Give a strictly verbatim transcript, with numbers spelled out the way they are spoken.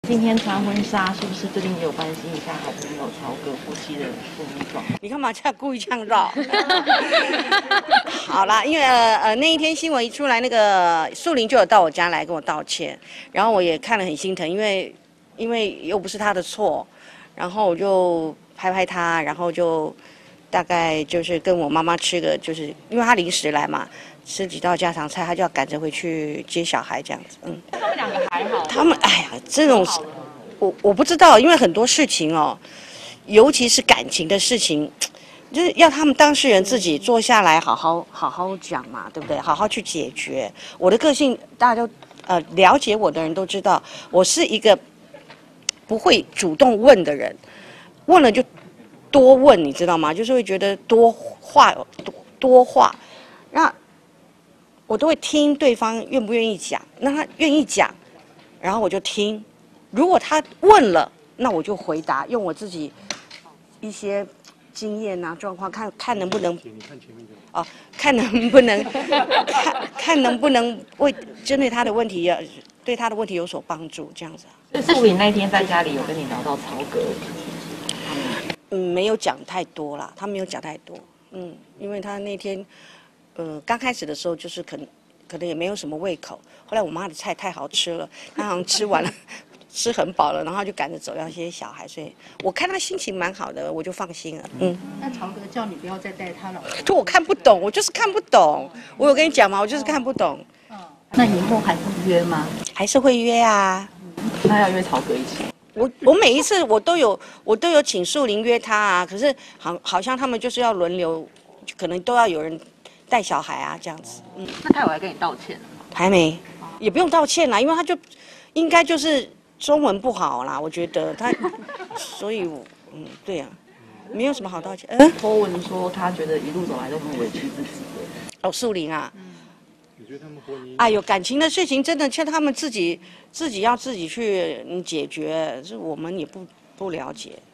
今天穿婚纱是不是最近也有关心一下好朋友曹格夫妻的婚姻状况？ 你干嘛这样故意这样绕？好啦，因为呃呃那一天新闻一出来，那个树林就有到我家来跟我道歉，然后我也看了很心疼，因为因为又不是他的错，然后我就拍拍他，然后就大概就是跟我妈妈吃个，就是因为他临时来嘛，吃几道家常菜，他就要赶着回去接小孩这样子，嗯。 他们两个还好？ 他们哎呀，这种我我不知道，因为很多事情哦，尤其是感情的事情。就是要他们当事人自己坐下来，好好好好讲嘛，对不对？好好去解决。我的个性，大家都呃了解我的人都知道，我是一个不会主动问的人，问了就多问，你知道吗？就是会觉得多话多多话，那我都会听对方愿不愿意讲，那他愿意讲，然后我就听。如果他问了，那我就回答，用我自己一些经验啊状况，看看能不能哦，看能不能看看能不能为针对他的问题，对他的问题有所帮助，这样子。 树林那天在家里有跟你聊到曹格， 嗯，没有讲太多啦，他没有讲太多，嗯，因为他那天呃刚开始的时候就是可能可能也没有什么胃口，后来我妈的菜太好吃了，他好像吃完了。吃很饱了，然后就赶着走要接小孩，所以我看他心情蛮好的，我就放心了。嗯。 那曹格叫你不要再带他老婆。 就我看不懂，我就是看不懂。我有跟你讲吗？我就是看不懂。 嗯。那以后还会约吗？ 还是会约啊。 那要约曹格一起。 我我每一次我都有我都有请树林约他啊，可是好好像他们就是要轮流，可能都要有人带小孩啊这样子。嗯。 那他有来跟你道歉了吗？ 还没，也不用道歉啦，因为他就应该就是。中文不好啦，我觉得他，所以我，嗯，对呀、啊，没有什么好道歉。嗯， 托文说他觉得一路走来都很委屈自己的。 哦，树林啊， 嗯，你觉得他们婚姻？ 哎呦，感情的事情真的，像他们自己自己要自己去解决，是我们也不不了解。